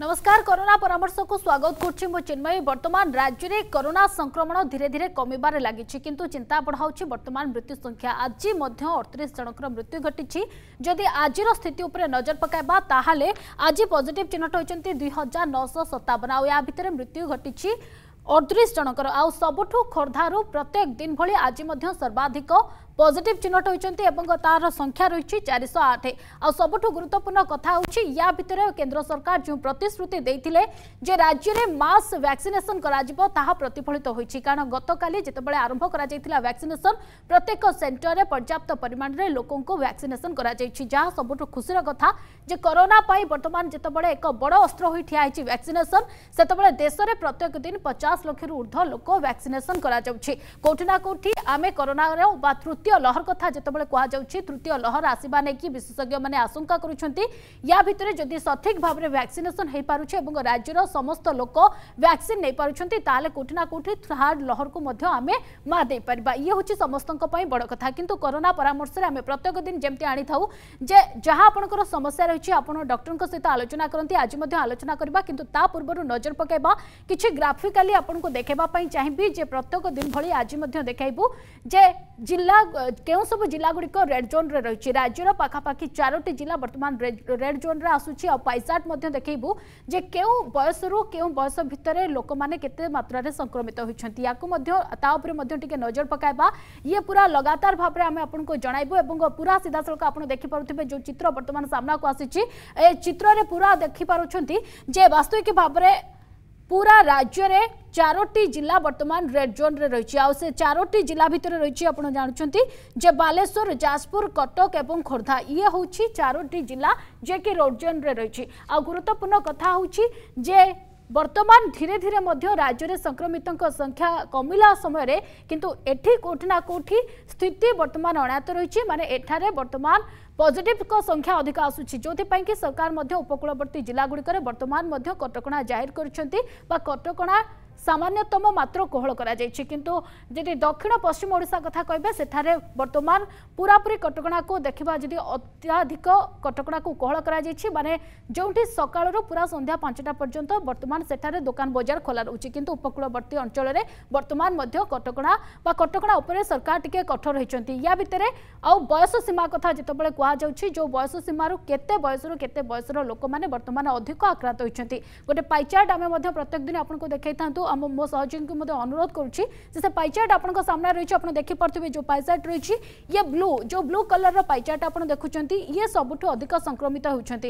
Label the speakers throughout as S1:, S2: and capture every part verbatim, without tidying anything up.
S1: नमस्कार कोरोना परामर्श को स्वागत करुच्ची मु चिन्मयी। वर्तमान राज्य में कोरोना संक्रमण धीरे धीरे कमिबार लगी किंतु चिंता बढ़ाऊँ वर्तमान मृत्यु संख्या। आज अड़तीस जनकर मृत्यु घटी। जदि आज स्थिति उपर नजर पकाइबा ताहाले आज पॉजिटिव चिन्हट होती दुई हजार नौश सतावन आ भितर मृत्यु घटी अड़तीस जनकर। आ सबुठु खोर्धारू प्रत्येक दिन भली आज सर्वाधिक पॉजिटिव चिन्हट होती तार संख्या रही चार सौ आठ। आ सबुठु गुरुत्वपूर्ण कथा होची या भितर केंद्र सरकार जो प्रतिश्रुति देइथिले जे राज्य में मास वैक्सीनेशन कराजिबो ताहा प्रतिफलित होईची। कारण गतकाली जेतेबेले आरंभ करा जायतिला वैक्सीनेशन प्रत्येक सेंटर रे पर्याप्त परिमाण रे लोकों को वैक्सीनेशन करा जायछि। जहा सबुठु खुशीर कथा जे कोरोना पाई वर्तमान जेतेबेले एक बड़ अस्त्र होई ठिया आइछि वैक्सीनेशन सेतेबेले देश रे प्रत्येक दिन पचास लाख रु ऊर्ध्व लोक वैक्सीनेशन करा जाउछि। कोठी ना कोठी आमे कोरोना रे बा तृतीय लहर कथा जितेबाला कहुच्छी तृतीय लहर आसवा नहीं विशेषज्ञ मैंने आशंका करुँच या भितर जदि सठिक भाव में वैक्सीनेशन हो पारे और राज्यर समस्त लोक वैक्सीन नहीं पार्टी ताले कोठी ना कोठी थर्ड लहर को आम मार दे पार। ये हूँ समस्त बड़ कथा। किंतु कोरोना परामर्श आम प्रत्येक दिन जमती आनी था जे जहाँ आपंकर समस्या रही आप डॉक्टर सहित आलोचना करती आज आलोचना करवा किंतु ता पूर्व नजर पकड़ा कि ग्राफिकाली आपको देखापी चाहिए जे प्रत्येक दिन भली आज देखू जे जिला केउ सब जिला गुड़िक रेड जोन रे रही राज्यर पाखापाखि चारोटी जिला वर्तमान रेड जोन रे आसुची आ पाइचार्ट मध्ये देखैबू जे केउ बयस रु केउ बयस भितरे लोक माने केते मात्रा रे संक्रमित होइछंती याकू मध्ये ता ऊपर मध्ये टिके नजर पकाइबा। ये पूरा लगातार भाव रे आमे आपनको जणाइबू एवं पूरा सीधा सळक आपण देखि पारुथिबे जो चित्र वर्तमान सामना को आसीची ए चित्र रे पूरा देखि पारुछंती जे वास्तविक भाव रे पूरा राज्य रे चारोटी जिला वर्तमान रेड जोन रे रही आ से चारोटी जिला भितर रही आप जानते जे बालेश्वर जाजपुर कटक एवं खोर्धा ये हूँ चारोटी जिला जे कि रेड जोन रे रही। आ गुरुत्वपूर्ण कथा हूँ जे वर्तमान धीरे धीरे मध्य राज्य में संक्रमितों संख्या कमिला समय किंतु एठी कोठी ना कोठी स्थिति वर्तमान अणायत रही माने एठारे वर्तमान पॉजिटिव को संख्या अधिक आसुची जो कि सरकार मध्य उपकूलवर्ती जिला गुड़िक वर्तमान मध्य कटकणा जाहिर करछंती बा कटकणा सामान्यतम मात्र कोहल करा जायछि। किंतु जदि दक्षिण पश्चिम ओडिशा कथा कहबे सेठारे वर्तमान पूरापूरी कटकणा को देखिबा जदि अत्याधिक कटकणा को कोहल करा जायछि माने जोंठी सकाळरो पूरा संध्या पांचटा पर्यंत वर्तमान सेठारे दुकान बाजार खोला रहउछि किंतु उपकूलवर्ती अंचल रे वर्तमान मध्य कटकणा बा कटकणा उपरे सरकार टिके कठोर होइछंती। या भितरे आ बयस सीमा कथा जेतेबेले कहा जाउछि जो बयस सीमारु केते बयसरो केते बयसरो लोक माने वर्तमान अधिक आक्रांत होइछंती। गोटे पाइचार्ट आमे मध्य प्रत्येक दिन आपनको देखैतांतु मो सहयोगी को अनुरोध करुच्ची से पाइचार्ट आपन सामने रही आप देखी पारे जो पाइचार्ट रही ये ब्लू जो ब्लू कलर पाइचार्ट आप देखुं ये सबुठ अधिक संक्रमित होती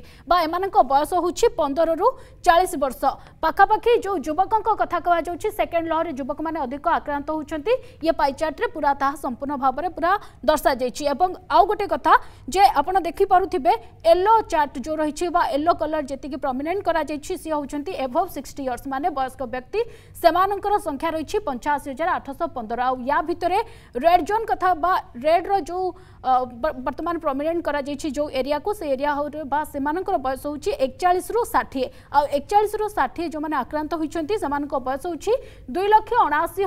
S1: बयस हूँ पंदर रु चालीस वर्ष पाखापाखि जो युवकों कथा कह सेकेंड लहर युवक मैंने अधिक आक्रांत होती ये पाइचार्ट पूरा ता संपूर्ण भाव में पूरा दर्शा जाइए। आउ गोटे कथा जे आप देखी पारुथिबे येलो चार्ट जो रही येलो कलर जी प्रोमिनेंट करा सी होती एभव सिक्सटी इयर्स माने वयस्क व्यक्ति सेमानंकर संख्या रही पंचाशी हजार आठश पंदर। आ या भितर रेड जोन कथा बा रेड रो जो वर्तमान प्रोमिनेंट करा जायछि जो एरिया को से एरिया बा सेमानंकर बयस होछि एकचालीस रु षाठी आ एकचालीस रु षाठी जो माने आक्रांत होइछंती सेमानंकर बयस होछि दुई लाख अणाशी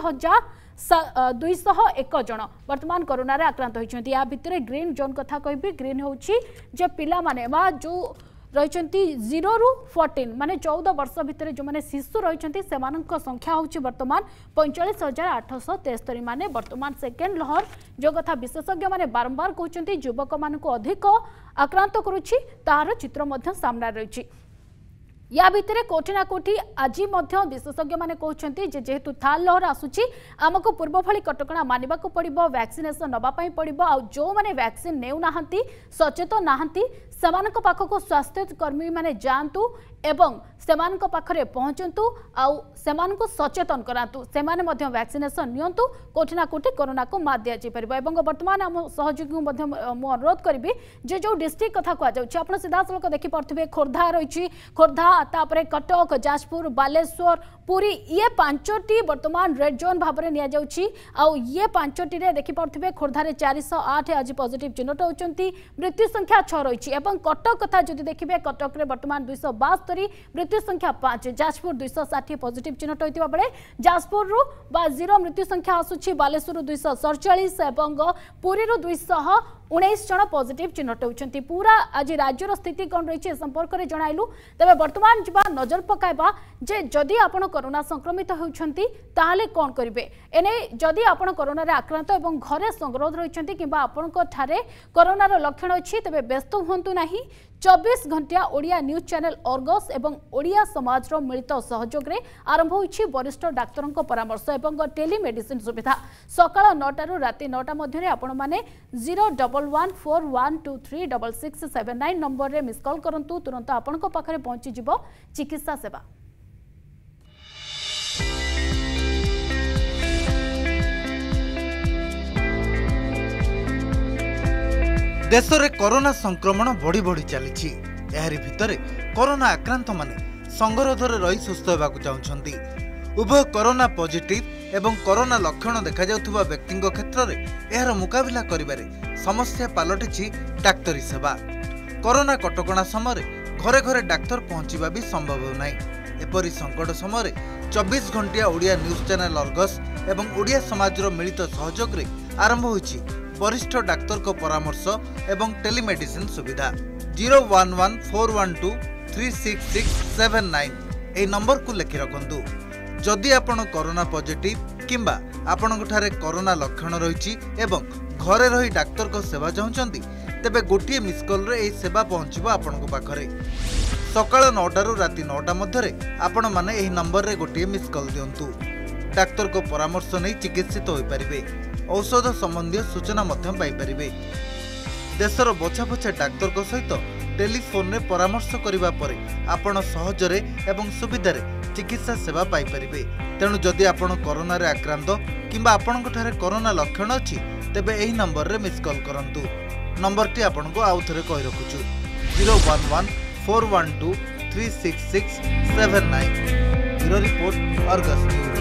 S1: हजार दुईश एक जन वर्तमान कोरोना रे आक्रांत होइछंती। या भितर ग्रीन जोन कथा कहबी ग्रीन होछि जे पिला माने बा जो रही जीरो रु फोर्टीन माने चौदह वर्ष भितर जो माने शिशु रही संख्या होची वर्तमान पैंचाश हजार आठश तेस्तरी माने वर्तमान सेकेंड लहर जो कथा विशेषज्ञ माने बारंबार कहते युवक मान अधिक आक्रांत करुच्ची तार चित्र सामना रही। या भितर कोठी ना कोठी आज विशेषज्ञ मैंने कहते जेहेतु थार्ड लहर आसूची आमको पूर्व भली कटकणा मानिबा को पड़िबो वैक्सीनेशन नबापाई पड़िबो आ जो माने वैक्सीन नेउ नाहंती सचेतन नाहंती सेमानक पाखको स्वास्थ्य कर्मी माने जानतु एवं सेमानक पाखरे पहुंचंतु आउ सेमानक सचेतन करातु सेमाने मध्य वैक्सीनेशन नियंतु कोठी ना कोठी कोरोना को मात दिया जाय परिबो। एवं वर्तमान हम सहयोगी मध्य मु अनुरोध करिबी जे जो डिस्ट्रिक्ट कथा कह जाउछि आपण सीधा सलक देखि परथिबे खोर्धा रहिछि खोर्धा तापरे कटक जाजपुर बालेश्वर पुरी ये पांचटी वर्तमान रेड जोन भाव में निया जाउछि आ ये पांचटी रे देखि परथिबे खोर्धा रे चार सौ आठ आज पॉजिटिव चिन्हट होचंती मृत्यु संख्या छह रहिछि एवं कटक कथा जदि देखिबे कटक रे वर्तमान दुई सौ बास्तरी मृत्यु संख्या पांच जाजपुर दुई सौ षाठी पॉजिटिव चिन्हट होइतिबा बेले जाजपुर रु बा जीरो मृत्यु संख्या आसुछि बालेश्वर दुई सौ सड़चालीस एवं पुरी रु दुई सौ उन्नीस जन पॉजिटिव चिन्हट होती। पूरा आज राज्यर स्थिति कौन रही संपर्क में जणाइलु। तेरे बर्तमान जा नजर पकाइबा जे जदि आपण कोरोना संक्रमित होउछंती ताहाले कौन करिवे एने जदि आपण कोरोना रे आक्रांत एवं घरे संगरोध रहिछंती किबा आपणको ठारे कोरोनार लक्षण अछि तेबे व्यस्त हुंतु नाही। चौबीस घंटिया ओडिया न्यूज चैनल अर्गस एवं ओडिया समाज रो मिलित सहयोग रे आरंभ होइछि वरिष्ठ डाक्तरन को परामर्श एवं टेलीमेडिसिन सुविधा। सकाळ नौटा रु राति नौटा मध्य रे आपण माने zero double one four one two three double six seven nine number रे मिस कॉल करंतु तुरंत आपण को पाखरे पहुंची जिवो चिकित्सा सेवा।
S2: देश में कोरोना संक्रमण बढ़ी बढ़ी चली एहारी भितरे कोरोना आक्रांत माने संगरोधर रही सुस्थ होगा चाहते। उभय कोरोना पॉजिटिव एवं कोरोना लक्षण देखा जाउथुबा व्यक्तिंग क्षेत्र में यार मुकाबला करिबारे समस्या पलटिछि डाक्तरी सेवा। कोरोना कटकणा समय घरे घरे डाक्तर पहुंचवा भी संभव होना। एपरी संकट समय चौबीस घंटिया ओडिया न्यूज चैनल अर्गस एवं ओडिया समाज मिलित सहयोग रे आरंभ होइछि वरिष्ठ डाक्तर को परामर्श एवं टेलीमेडिसिन सुविधा। Zero one one four one two three six six seven nine ए नंबर को लिखि रखंतु। जदि आपण कोरोना पॉजिटिव किंबा आपण ठारे कोरोना लक्षण रही एवं घरे रही डाक्तर को सेवा चाहते तेबे गोटे मिस कॉल रे ए सेवा पहुंचबो आपण को पाखरे। सकाळ नौटा रु राति नौटा मध्य आपण माने एही नंबर रे गोटे मिस कॉल दियंतु। डाक्तर को परामर्श नहीं चिकित्सित हो पारिबे। औषध संबंधी सूचना पाइपर। देशर बछा बछा डाक्तर को सहित टेलीफोन रे परामर्श करिबा परे आपण सहजरे एवं सुविधारे चिकित्सा सेवा पाइपर। तेणु जदि आपण कोरोना रे आक्रांत किंबा आपण ठारे कोरोना लक्षण अछि तेबे एही नंबर रे मिस कॉल करंतु। नंबर टी आपण को आउ थरे कहि रखुछु zero one one four one two three six six seven nine. Bureau report Argus news.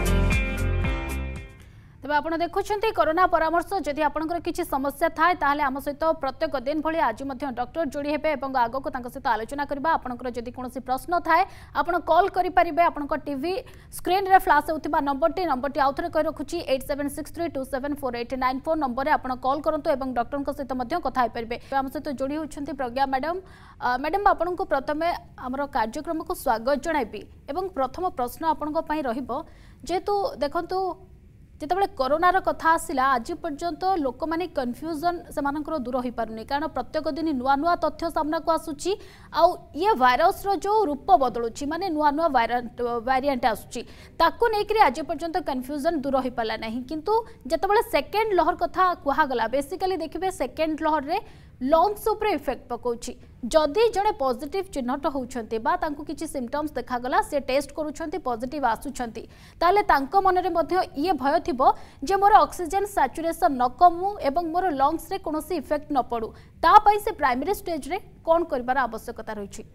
S1: तेज आप देखुं कोरोना परामर्श जदि आपंकर किसी समस्या थाए ताहले आम सहित प्रत्येक दिन भली आज डॉक्टर जोड़ी हेबे एवं आग को सहित आलोचना करबा। आपंकर जदि कोनोसी प्रश्न थाए आपण कॉल करि परिबे। आपनकर टीवी स्क्रीन रे फ्लैश होउथिबा नंबर टी नंबर टी आउथरे कहि रखुची eight seven six three two seven four eight nine four number रे आपण कॉल करंतु एवं डॉक्टर को सहित मध्य कथा होई परिबे। आम सहित जोड़ी होउछंती प्रज्ञा मैडम। मैडम आपण को प्रथमे हमर कार्यक्रम को स्वागत जणाइबी एवं प्रथम प्रश्न आपण को पई रहिबो जेतु देखंतु जितेबाला कोरोनार कथा आसला आज पर्यंत लोक मैंने कन्फ्यूजन से दूर हो पारुनी कारण प्रत्येक दिन नुआ नुआ तथ्य सामना को आसूची आउ ये वायरस रो जो रूप बदलुची माने नुआ नुआ वेरिएंट आसूची ताकू नेकरी आज पर्यंत कन्फ्यूजन दूर हो पाला नहीं। किंतु जितेबाला सेकेंड लहर कथा कहगला बेसिकली देखिए सेकेंड लहर रे लंग्स उपर इफेक्ट पकाउची। जदि जड़े पॉजिटिव चिन्हट होउछंती बा तांको किछि सिम्पटम्स देखागला से टेस्ट करूछंती पॉजिटिव आसुछंती ताले तांको मनरे मध्य ये भय थिबो जे मोर ऑक्सीजन सैचुरेशन न कमु एवं मोर लंग्स रे कोनोसी इफेक्ट न पड़ू ता पई से प्राइमरी स्टेज रे कोन करबार आवश्यकता रहिछि।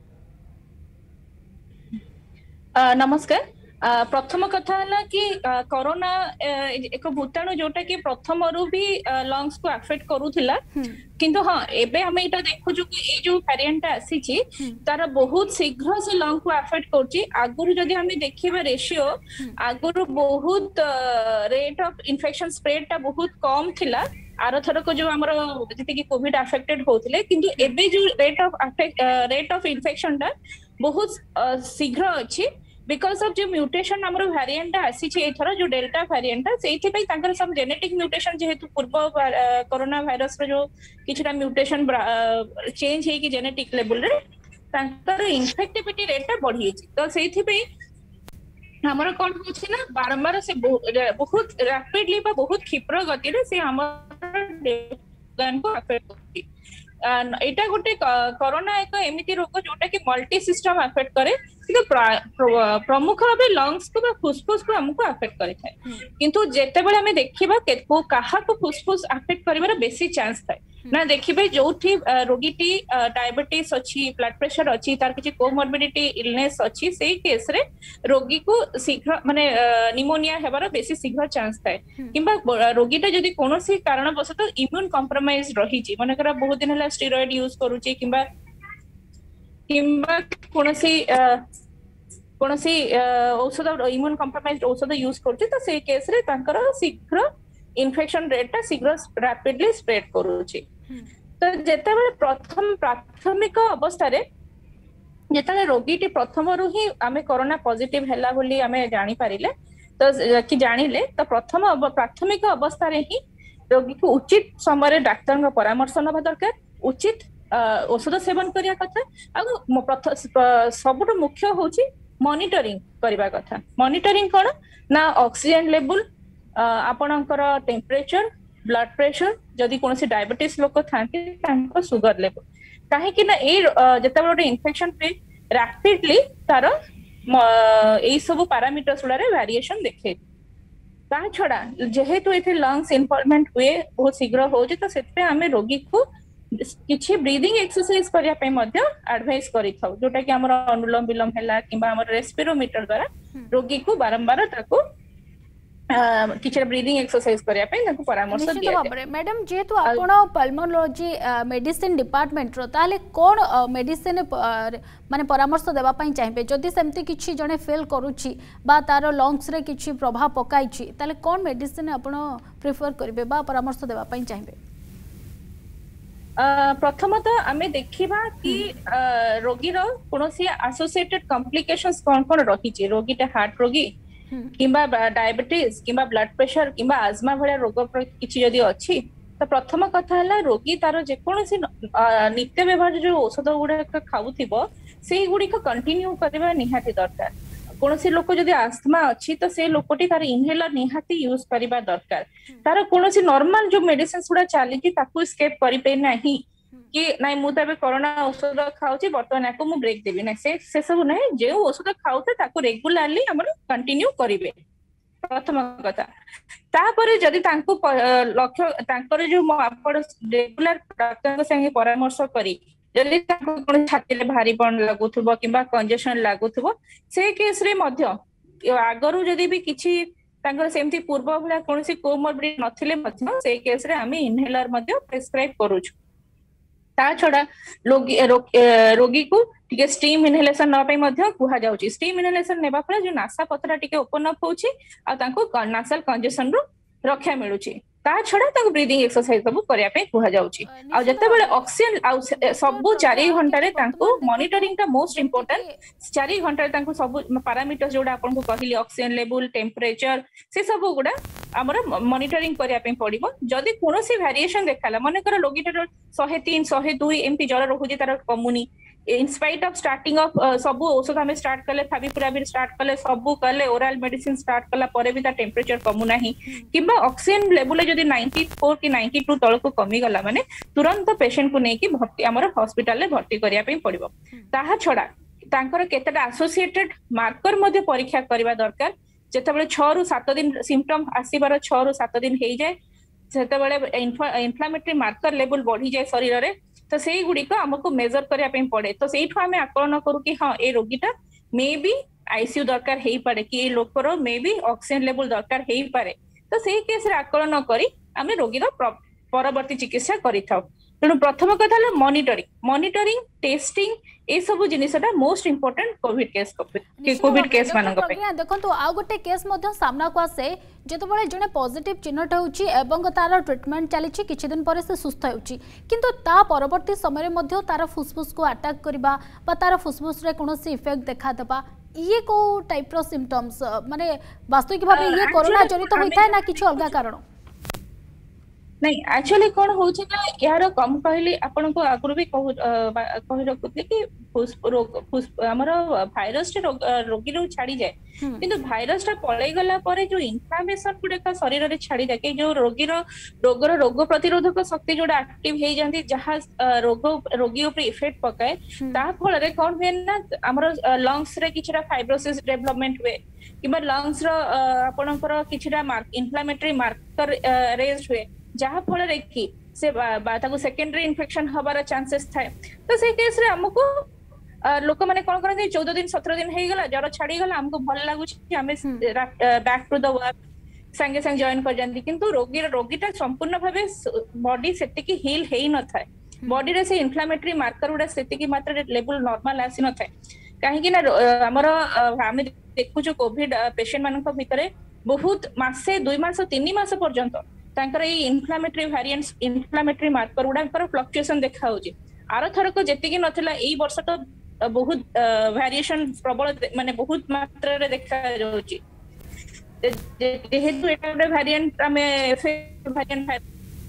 S3: नमस्कार। प्रथम कथा है कि कोरोना एक भूताणु जोटा कि प्रथम रु भी लंग्स को अफेक्ट करूथिला किंतु हाँ एबे हम एटा देखुछु कि ए जो वेरिएंट आसी छी तार बहुत शीघ्र से लंग को अफेक्ट करछि। आगुरु जदि हम देखिबा रेशियो आगुरु बहुत रेट ऑफ इन्फेक्शन स्प्रेड ता बहुत कम थिला आर थर को जो हमर जति कि कोविड अफेक्टेड होथिले किंतु एबे जो rate of rate of infection ता बहुत शीघ्र अछि बिकॉज ऑफ जो म्यूटेशन हमरो वेरिएंट आसी छी एथरा जो डेल्टा वेरिएंट सेथि पई तांकर सब जेनेटिक म्यूटेशन जेहेतु पूर्व कोरोना वायरस रो जो किछटा म्यूटेशन चेंज हे कि जेनेटिक लेवल रे तांकर इन्फेक्टिविटी रेट बढ़ी छी तो सेथि पई हमरो कोन होछि ना बारंबार से बहुत रैपिडली बा बहुत क्षिप्र गति रे से हमर गन को अफेक्ट होछि। एटा गोटे कोरोना एक एमिति रोग जोटा कि मल्टी सिस्टम अफेक्ट करे किंतु प्रमुख भाव लंग्स को फुसफुस को हमको अफेक्ट करे किंतु जेते बेले हमें देखिबा केको काहा को फुसफुस अफेक्ट करिवार बेसी चांस थाए ना देखिबे जोठी रोगीटी डायबिटीज अछि ब्लड प्रेशर अछि तार किछि कोमोर्बिडिटी इलनेस अछि सेही केस रे रोगी को शीघ्र माने निमोनिया हेबार बेसी शीघ्र चांस थाए किंबा रोगीटा जदी कोनोसी कारण बसत इम्यून कॉम्प्रोमाइज रही छी माने करा बहुत दिन हला स्टेरॉइड यूज करूची किंबा किंबा कोनोसी कोनोसी औषध इम्यून कॉम्प्रोमाइज्ड औषध यूज करछि तो से केस रे तांकर शीघ्र इन्फेक्शन रेट ता शीघ्र रैपिडली स्प्रेड करूची तो जेतेबेले प्रथम प्राथमिक अवस्था रे जेतेबेले रोगीटी प्रथम रु ही आमे कोरोना पॉजिटिव हैला बोली आमे जानि पारिले तो कि जानिले तो प्रथम प्राथमिक अवस्था रे ही रोगी को उचित समय डाक्तर का परामर्श नबा दरकार उचित औषध सेवन करिया कथा सबुठ मुख्य होची मॉनिटरिंग करबा कथा मॉनिटरिंग कोन ना ऑक्सीजन लेवल आपणकर टेम्परेचर ब्लड प्रेशर जदि कोनोसी डायबिटीज लोक थांती तांको सुगर लेवल काहे कि ना ए जते बडे इन्फेक्शन पे रैपिडली तार ए सब पैरामीटर्स उडारे वेरिएशन देखे ता छडा जेहेतु एथे लंग्स इन्वॉल्वमेंट हुए बहुत शीघ्र हो जे तो सेते हमें रोगी को किछि ब्रीदिंग एक्सरसाइज करिया पे मध्ये एडवाइस करि थाउ जोटा कि हमर अनुलोम विलोम हैला किबा हमर रेस्पिरोमीटर द्वारा रोगी को बारंबार ताको किछि ब्रीदिंग एक्सरसाइज करिया पे ताको परामर्श दिया
S1: जाय मैडम जेतु आपण पल्मोनोलॉजी मेडिसिन डिपार्टमेंट रो ताले कोन मेडिसिन माने परामर्श देबा पई चाहिबे जदि सेमति किछि जने फेल करूछि बा तारो लंग्स रे किछि प्रभाव पकाइछि ताले कोन मेडिसिन आपण प्रेफर करबे बा परामर्श देबा पई चाहिबे
S3: प्रथमतः आमे देखिबा कि रोगी रो कोनोसी एसोसिएटेड कॉम्प्लिकेशंस कोन कोन रहिछि रोगीटा हार्ट रोगी किंबा डायबिटीज किंबा ब्लड प्रेशर किंबा आजमा भलिया रोग किछि यदि अछि तो प्रथम कथा हला रोगी तारो जे कोनोसी नित्य व्यवहार जो औषध गुडा खाउथिबो सेही गुडी को कंटिन्यू करबा निहाती दरकार कोनोसी लोक जदि आस्थमा अछि तो से लोकटी तार इनहेलर निहाती यूज करबा दरकार तार कोनोसी नॉर्मल जो मेडिसिन गुडा चाली कि ताकू स्केप करि पे नाही कि नाही मु तबे कोरोना औषध खाउची वर्तमान याको मु ब्रेक देबी ना से से सब नै जे औषध खाउते ताकू रेगुलरली हमर कंटिन्यू करिवे प्रथम कथा तापरे जदि तांको लक्ष्य तांकर जो आपण रेगुलर डॉक्टर संगे परामर्श करी जदि तांको कोन छाती रे भारीपन लागुथबो किबा कंजेशन लागुथबो से केस रे मध्य आगरु जदि भी किछि तांकर सेमति पूर्व भला कोनसी कोमोर्बिडिटी नथिले मध्य से केस रे आमी इनहेलर मध्य प्रिस्क्राइब करूछु ता छडा रोगी को टिके स्टीम इनहेलेशन न पई मध्य कुहा जाउची स्टीम इनहेलेशन नेबा फले जो नासा पत्रा टिके ओपन अप होउची आ तांको नासल कंजेशन रो रक्षा मिलुची ता छडा तांको ब्रीदिंग एक्सरसाइज सब करिया पे कुहा जाउची आ जते बेले ऑक्सीजन आ सब चार घंटा रे तांको मॉनिटरिंग ता मोस्ट इंपोर्टेंट चार घंटा रे तांको सब पैरामीटर्स जोडा आपन को कहली ऑक्सीजन लेवल टेम्परेचर से सब गुडा हमर मॉनिटरिंग करिया पे पड़िबो जदी कोनोसी वेरिएशन देखाला माने कर लोगिटर one oh three one oh two MP जरा रहुजी तार कमुनी in spite of starting of सब औषध हमें स्टार्ट करले फाविपिराविर स्टार्ट करले सब करले ओरल मेडिसिन स्टार्ट करला परे भी ता टेम्परेचर कमु नाही किबा ऑक्सीजन लेवल जदी ninety-four कि ninety-two तळ को कमी गला माने तुरंत पेशेंट को नै कि भर्ती हमर हॉस्पिटल ले भर्ती करिया पे पड़िबो ताहा छडा तांकर केतेटा एसोसिएटेड मार्कर मध्ये परीक्षा करबा दरकार जेतेबेले six रु seven दिन सिम्पटम आसीबार six रु seven दिन हेइ जाय सेतेबेले इन्फ्लेमेटरी मार्कर लेवल बढ़ी जाय शरीर रे तो सेही गुडी को हमको मेजर करिया पे पड़े तो सेही हमें आकलन करू कि हां ए रोगीटा मे बी आईसीयू दरकार हेई पारे कि ए लोकर मे बी ऑक्सीजन लेवल दरकार हेई पारे तो सेही केस रे आकलन करी हमें रोगी रो परवर्ती चिकित्सा करि थाउ तेणु प्रथम कथा हला मॉनिटरिंग मॉनिटरिंग टेस्टिंग ए सब जिनिसटा most important COVID case COVID case मानक पे
S1: देखंतु आ गोटे केस मध्ये सामना को आसे जेतबेले जने पॉजिटिव चिन्हट होउची एवं तार ट्रीटमेंट चलीची किछि दिन परे से सुस्थ होउची किंतु ता परवर्ती समय रे मध्ये तार फुसफुस को अटैक करबा बा तार फुसफुस रे कोनोसी इफेक्ट देखा दबा ये को टाइप रो सिम्पटम्स माने वास्तविक भाबे ये कोरोना जनित होइथाय ना किछि अलगा कारण
S3: नहीं एक्चुअली कोन होउची ना यार कम कहली आपन को आगुर भी कहू कहि रखुते कि फुस रोग फुस हमर भाइरस टे रोगी रो छाडी जाय किंतु भाइरस टा पळै गला परे जो इन्फ्लेमेशन गुडे का शरीर रे छाडी जाय कि जो रोगी रो रोग रो रोग प्रतिरोधक शक्ति जोडा एक्टिव हे जानती जहा रोग रोगी ऊपर इफेक्ट पकाय ता फल रे कोन हे ना हमर लंग्स रे किछरा फाइब्रोसिस डेवलपमेंट हुए किबा लंग्स रो आपनकर किछरा इन्फ्लेमेटरी मार्कर रेज हुए जहा फल रे कि से ताको सेकेंडरी इन्फेक्शन हबार चांसेस थाए तो से केस रे हमको लोक माने कोन करन चौदह दिन सत्रह दिन हे गला जरा छाडी गला हमको भल लागु छी हमें बैक टू द वर्क संगे संग जॉइन कर जानती किंतु रोगी रोगीटा संपूर्ण भाबे बॉडी सेति की हील हेई न थाए बॉडी रे से इन्फ्लेमेटरी मार्कर उडा सेति की मात्रा रे लेवल नॉर्मल आसी न थाए काहे कि ना हमर हमें देखु जो कोविड पेशेंट मानक भितरे बहुत मासे दुई मास तीन मास पर्यंत तांकर ए इन्फ्लेमेटरी वेरिएंट्स इन्फ्लेमेटरी मार्कर गुडाकर फ्लक्चुएशन देखा होची आर थरक जेतिकी नथिला एई वर्ष तो बहुत वेरिएशन प्रबल माने बहुत मात्रा रे देखा जाउची जेहेतु एटा गोटे वेरिएंट आमे वेरिएंट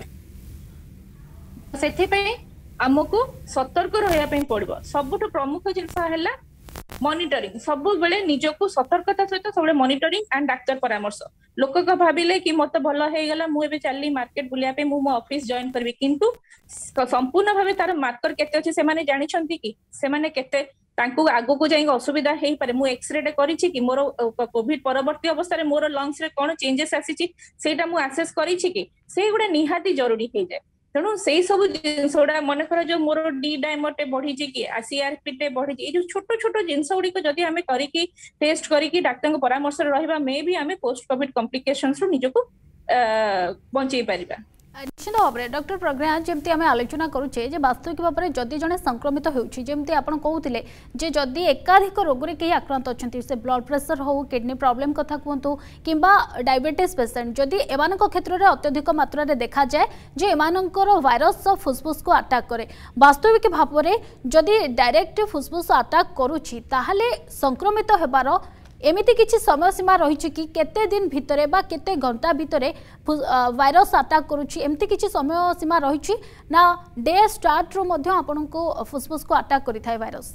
S3: सेथि पे हमको सतर्क रहया पे पड़बो सबुठ प्रमुख जिंस हैला मॉनिटरिंग सब बेले निजको सतर्कता सहित सब मॉनिटरिंग एंड डाक्टर परामर्श लोक का भाविले कि मत भल हो गला मु एबे चलली मार्केट बुलिया पे मु मो ऑफिस जॉइन करबी किंतु संपूर्ण भाबे तार मार्कर केते अछि से माने जानि छंती कि से माने केते तांकु आगो को जाई असुविधा हेई पारे मु एक्सरे डे करिछि कि मोर कोविड परवर्ती अवस्था रे मोर लंग्स रे कोन चेंजेस आसीछि सेटा मु असेस करिछि कि से गुडे निहाती जरूरी हे जाय तेणु से सब जिनसोड़ा मन कर जो मोर डी डायमर बढ़ी कि सीआरपी टे बढ़ी जो छोट छोट जिनस गुड़िक जदि आम करिकी टेस्ट करिकी डाक्टर परामर्श रहिबा मे भी आम पोस्ट कोविड कॉम्प्लिकेशंस रु निजको बंचई परिबा
S1: निश्चित भाव में डॉक्टर प्रज्ञा जमी आम आलोचना करुचे वास्तविक भाव में जदि जड़े संक्रमित होती आप कहते जे जदि एकाधिक रोग कहीं आक्रांत अच्छा से ब्लड प्रेशर हो किडनी प्रॉब्लम कथा कहतु कि डायबिटीज पेसेंट जदि एमान क्षेत्र में अत्यधिक मात्रा देखा जाए जे एमानकर वायरस फुसफुस को अटैक करे वास्तविक भाव में जदि डायरेक्ट फुसफुस अटैक करुच्ची ताहले संक्रमित होबार एमिति किछि समय सीमा रही कि केते दिन भितरे बा केते घंटा भितरे वायरस अटैक करुछि एमिति किछि समय सीमा रही ना डे स्टार्ट रो मध्य आपनको फुसफुस को अटैक करि थाय वायरस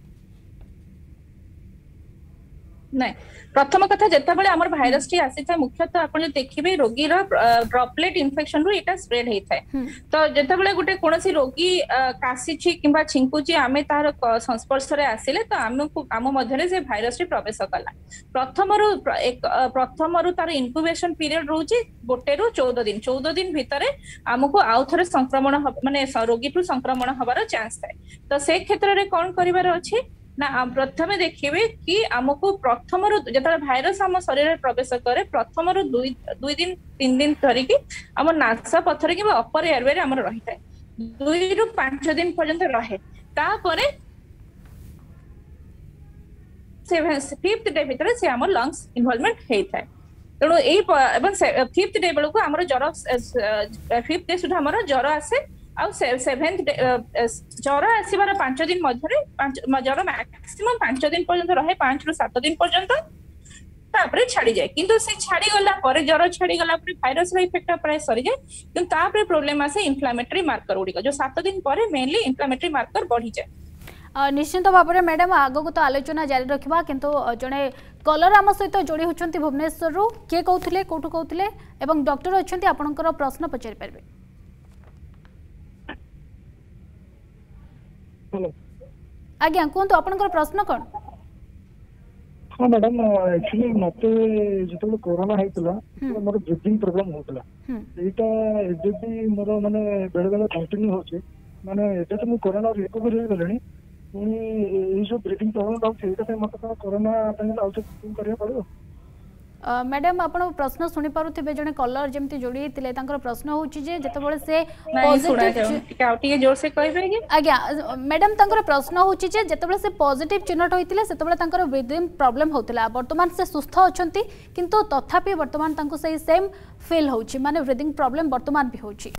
S3: नहीं प्रथम कथा जेता बेले हमर भाइरस टी आसी था मुख्यतः आपण देखिबे रोगी रो ड्रॉपलेट इन्फेक्शन रो एटा स्प्रेड हेइ थाय तो जेता बेले गुटे कोनोसी रोगी कासी छी किबा छिंकुची आमे तार संस्पर्श रे आसीले तो हमको आम मध्यरे से भाइरस टी प्रवेश कला प्रथम रो एक प्रथम रो तार इनक्यूबेशन पीरियड रहउची गोटे रो चौदह दिन चौदह दिन भितरे हमको आउ थरे संक्रमण माने रोगी टू संक्रमण हबार चांस थाय तो से क्षेत्र रे कोन करिवार अछि ना प्रथम देखिए कि आमको प्रथम जो भाइरस आम शरीर में प्रवेश करे प्रथम दुई दुई दिन तीन दिन धरिकी आम नासा पथर कि अपर एयरवे रही है दुई रु पांच दिन पर्यंत रहे तापरे फिफ्थ डे भितर से आम लंग्स इनवॉल्वमेंट होता है तेणु यही फिफ्थ डे बेलू आम ज्वर फिफ्थ डे सुधा आम ज्वर आसे आउ सेवेंथ ज्वर आसबार पांच दिन मध्य ज्वर मैक्सिमम पांच दिन पर्यंत रहे पांच रु सात दिन पर्यंत तापरे छाड़ी जाए किंतु से छाड़ी गला पर ज्वर छाड़ी गला पर भाइरस रो इफेक्ट प्राय सरी जाए किंतु तापरे प्रॉब्लम आसे इन्फ्लेमेटरी मार्कर गुड़िक जो सात दिन पर मेनली इन्फ्लेमेटरी मार्कर बढ़ी जाए
S1: निश्चित भाव में मैडम आगो तो आलोचना जारी रखा किंतु जड़े कलर आम सहित जोड़ी होती भुवनेश्वर किए कहते कौटू कहते और डॉक्टर अच्छा आपंकर प्रश्न पचारि पारे आज्ञा कहतु आपनकर प्रश्न कौन
S4: हाँ मैडम एक्चुअली मते जेतबे कोरोना हेतला मोर ब्रीथिंग प्रॉब्लम होतला एटा एबे भी मोर माने बेले बेले कंटिन्यू होचे माने एटा तो मु कोरोना रिकवरी हो गलेनी पुनी ए जो ब्रीथिंग प्रॉब्लम होचे एटा मते कोरोना तांगे आउट करिया पड़ो
S1: मैडम आप प्रश्न शुणी पारे जड़े कलर जमी जोड़ी होते प्रश्न हूँ जिते से पॉजिटिव आज्ञा मैडम प्रश्न हूँ जिते से पॉजिटिव चिन्हट होते से ब्रीथिंग प्रॉब्लम होता बर्तमान से सुस्थ अच्छा किंतु तथापि बर्तमान से सेम फील होची माने ब्रीथिंग प्रॉब्लम बर्तमान भी होची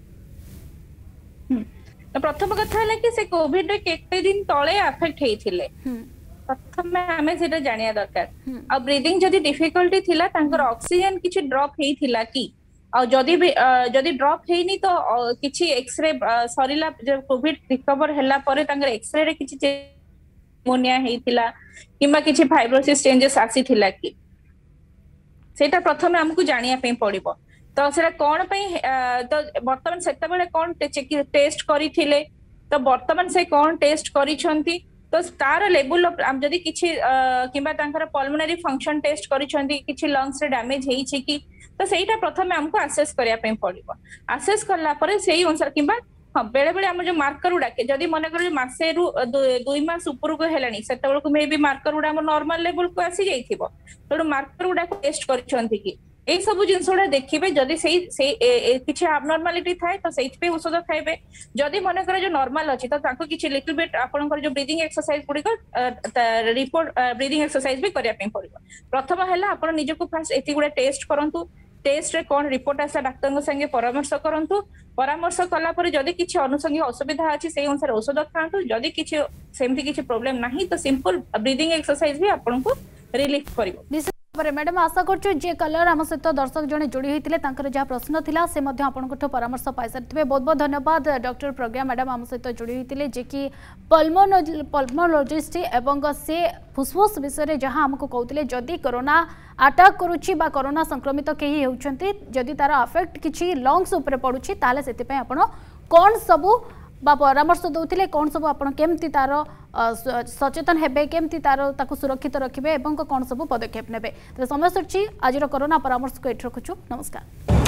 S3: प्रथम कथा है कि से कोविड रे केते दिन तळे अफेक्ट हेथिले प्रथम आमे सेटा जानिया दरकार आ ब्रीदिंग जदी डिफिकल्टी थिला तांकर ऑक्सीजन किछि ड्रॉप हेथिला कि आ जदी भी जदी ड्रॉप हेनी तो किछि एक्सरे सरीला कोविड रिकवर हैला परे तांकर एक्सरे रे किछि निमोनिया हेथिला किबा किछि फाइब्रोसिस चेंजेस आसीथिला कि सेटा प्रथम हमकु जानिया पे पड़िबो तो सेटा कोन पे तो वर्तमान सेता बेले कोन टेस्ट करिथिले तो वर्तमान से कोन टेस्ट करिछंती तो तार लेवल जदि किछि किबा तांकर पल्मोनरी फंक्शन टेस्ट करिछंती किछि लंग्स रे डैमेज हेइ छै कि तो सेटा प्रथम हमको असेस करिया पे पड़िबो असेस करला परे सेही अनुसार किबा हां बेले बेले हम जो मार्कर उडा के जदि मन कर मासे रु दुई मास ऊपर को हेलानी सेता बेल को मे भी मार्कर उडा हम नॉर्मल लेवल को आसी जाइथिबो तो मार्कर उडा को टेस्ट करिछंती कि ए सब जिनसोडा देखिबे जदि सेही से किछि एबनॉर्मलिटी थाए तो सेहि पे औषध खाइबे जदि मन करे जो नॉर्मल अछि तो ताको किछि लिटिल बिट आपनकर जो ब्रीदिंग एक्सरसाइज गुडी को रिपोर्ट ब्रीदिंग एक्सरसाइज भी करिया पे पड़िबो प्रथम हैला आपन निज को फास्ट एति गुडा टेस्ट करंतु टेस्ट रे कौन रिपोर्ट आसा डाक्तर संगे परामर्श करंतु परामर्श कला पर जदि किछि अनुसंगी असुविधा अछि से अनुसार औषध खांतु जदि किछि सेमति किछि प्रॉब्लम नाही तो सिंपल ब्रीदिंग एक्सरसाइज भी आपन को रिलीफ करिवो।
S1: मैडम आशा करछु जे कलर आम सहित दर्शक जने जोड़ी होते जहाँ प्रश्न थिला से आपंठ परामर्श पाई सारी बहुत बहुत धन्यवाद डॉक्टर प्रज्ञा मैडम आम सहित जोड़ी होते जे कि पल्मोनोलॉजी पल्मोलॉजिस्ट एवं से फुसफुस विषय जहाँ आमको कहते जदि कोरोना अटैक करुच्ची बा कोरोना संक्रमित कहीं होउछंती जदि तार अफेक्ट किछि लंग्स ऊपर पड़ुछि ताले सेति पय आपण कोन सबु बा परामर्श दौले कौन सब आप केमती तार सचेतन हेबे केमती तार ताकु सुरक्षित रखिबे एवं कौन सब पदक्षेप नेबे। तो समय सच्ची आज कोरोना परामर्श को एठ रखुछु। नमस्कार।